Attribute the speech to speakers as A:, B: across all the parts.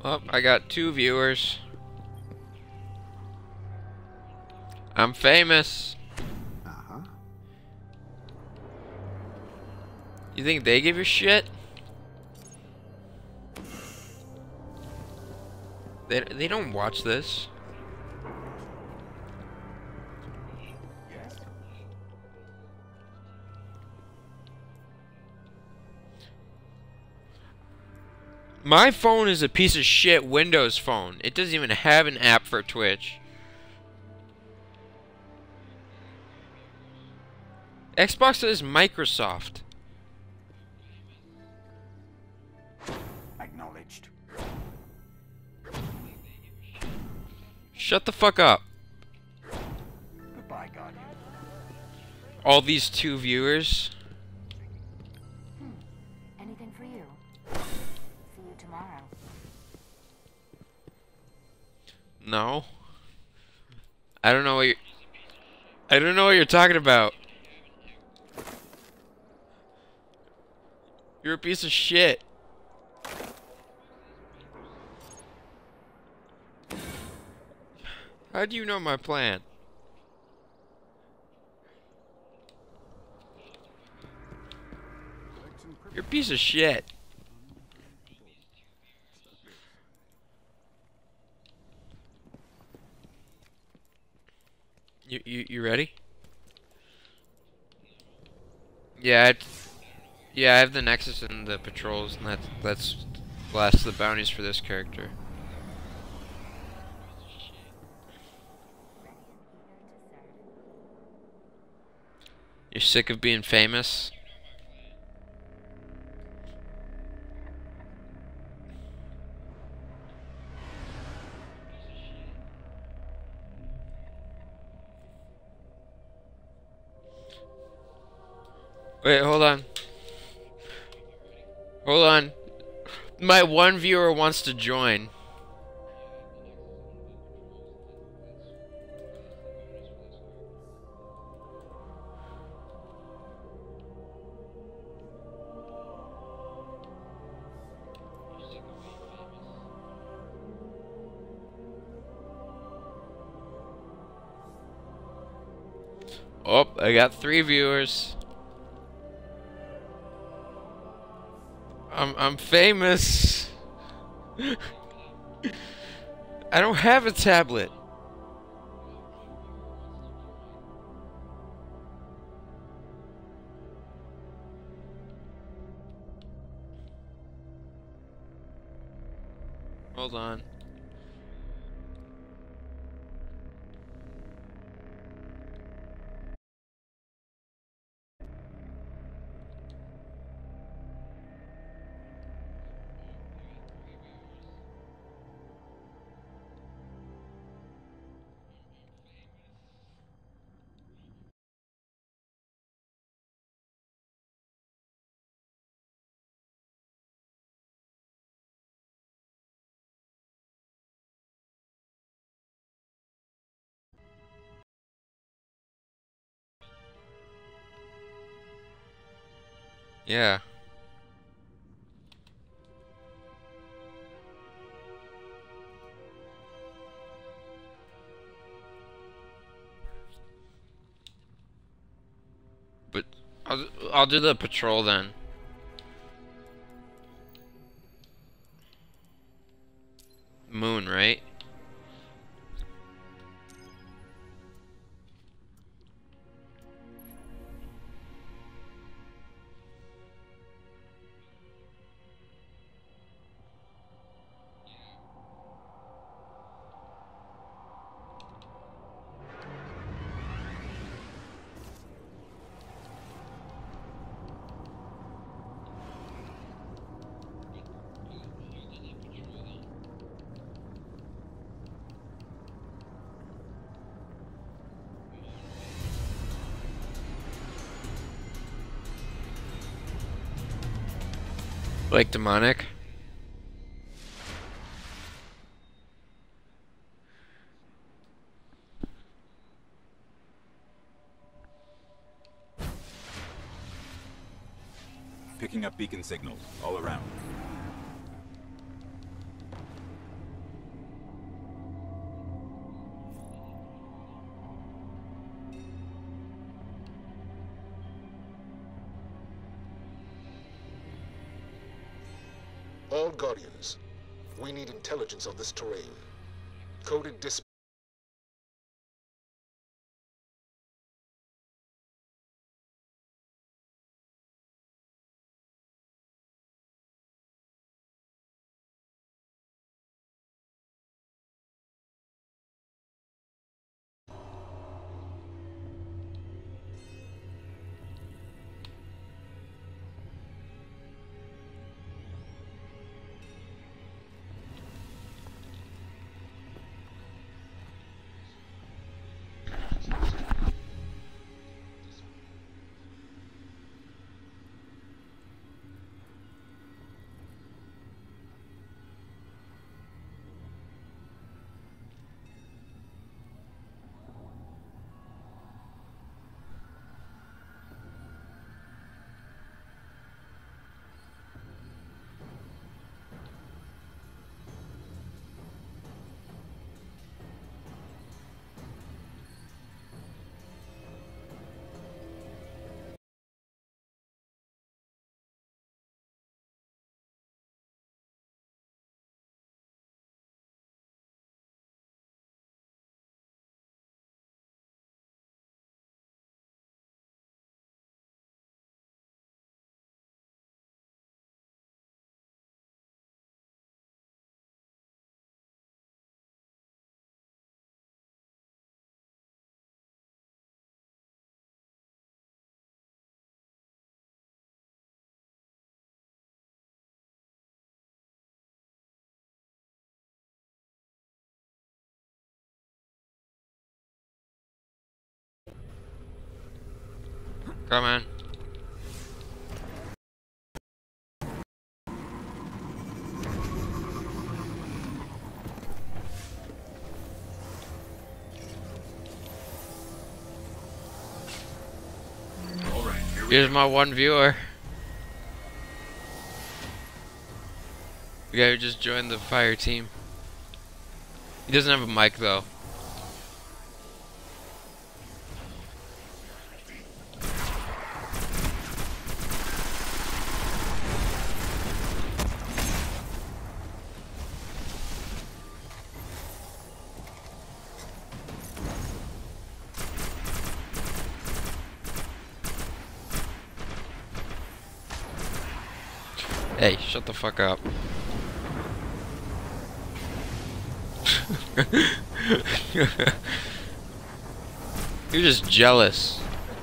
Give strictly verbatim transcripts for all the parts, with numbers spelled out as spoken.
A: Oh, I got two viewers. I'm famous.
B: Uh-huh.
A: You think they give a shit? They, they don't watch this. My phone is a piece of shit Windows phone. It doesn't even have an app for Twitch. Xbox is Microsoft.
B: Acknowledged.
A: Shut the fuck up.
B: Goodbye, Guardian.
A: All these two viewers.
C: Hmm. Anything for you? See you tomorrow.
A: No. I don't know what you're... I don't know what you're talking about. You're a piece of shit. How do you know my plan? You're a piece of shit. You you you ready? Yeah, it's, yeah. I have the Nexus and the patrols, and that's that's last the bounties for this character. You're sick of being famous? Wait, hold on. Hold on. My one viewer wants to join. Oh, I got three viewers. I'm I'm famous. I don't have a tablet. Hold on. Yeah. But I'll I'll do the patrol then. Moon, right? Like demonic.
D: Picking up beacon signals all around. All Guardians, we need intelligence on this terrain. Coded dis-
A: Come on. Here's my one viewer. The guy who just joined the fire team. He doesn't have a mic though. Hey, shut the fuck up. You're just jealous.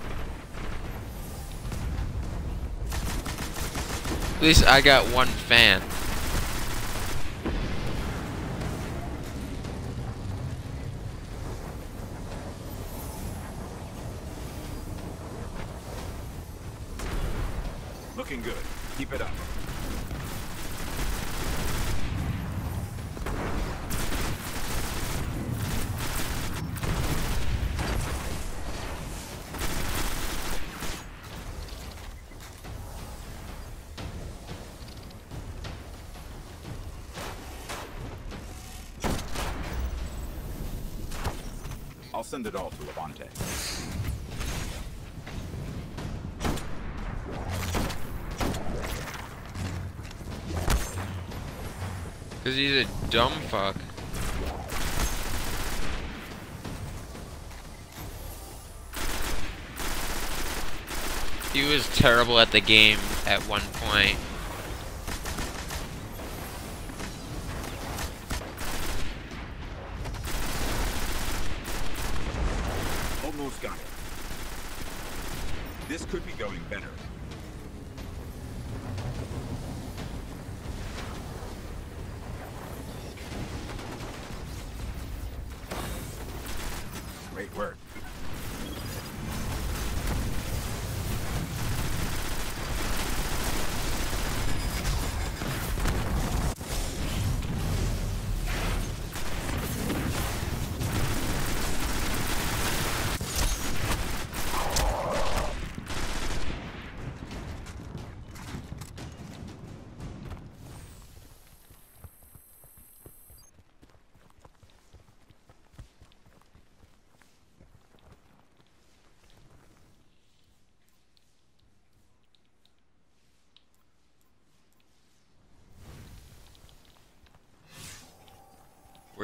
A: At least I got one fan.
B: Looking good. Keep it up. I'll send it all to Levante.
A: Cause he's a dumb fuck. He was terrible at the game at one point.
B: Almost got it. This could be going better. Great work.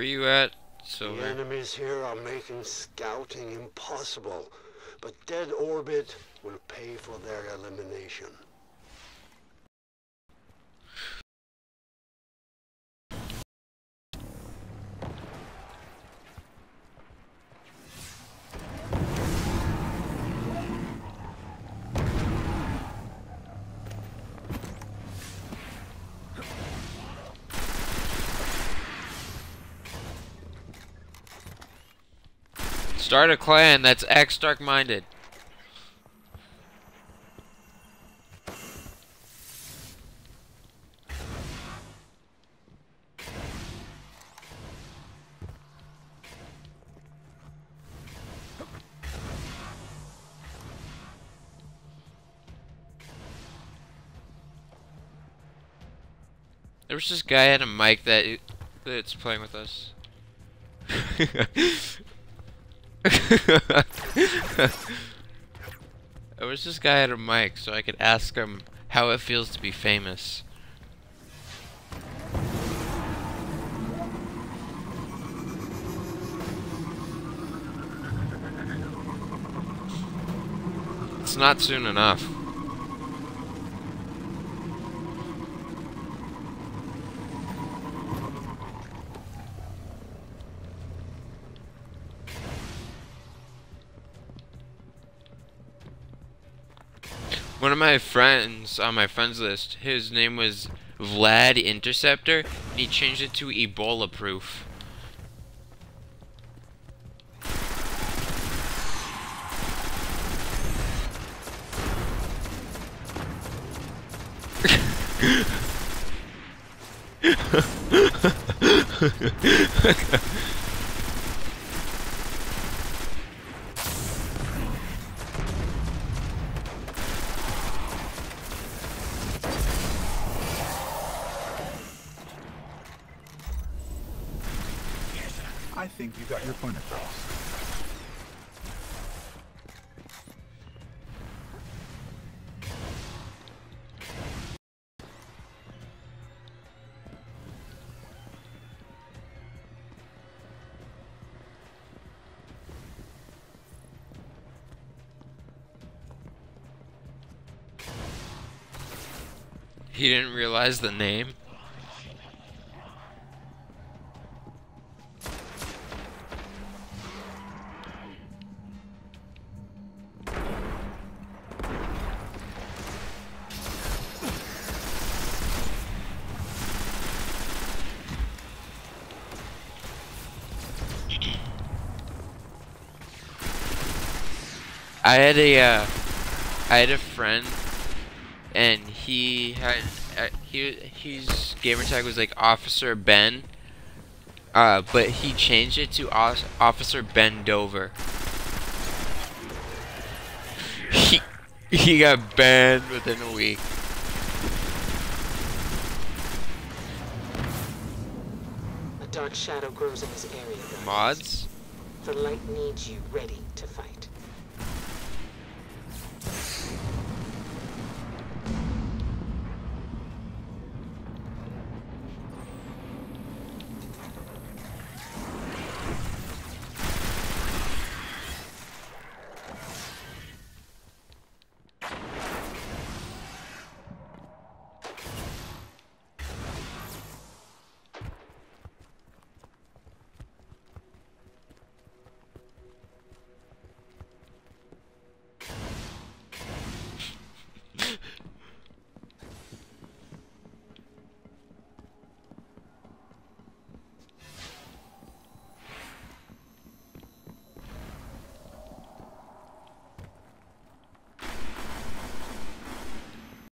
A: are you at,
E: The
A: Silver?
E: enemies here are making scouting impossible, but Dead Orbit will pay for their elimination.
A: Start a clan that's X Dark minded. There was this guy at a mic that that's playing with us. I wish this guy had a mic so I could ask him how it feels to be famous. It's not soon enough. One of my friends on my friends list, his name was Vlad Interceptor, and he changed it to Ebola Proof.
B: I think you got your point across.
A: He didn't realize the name. I had a, uh, I had a friend, and he had, uh, he, his gamer tag was like Officer Ben, uh, but he changed it to Os Officer Ben Dover. He, he got banned within a week.
F: A dark shadow grows in this area, guys.
A: Mods?
F: The light needs you ready to fight.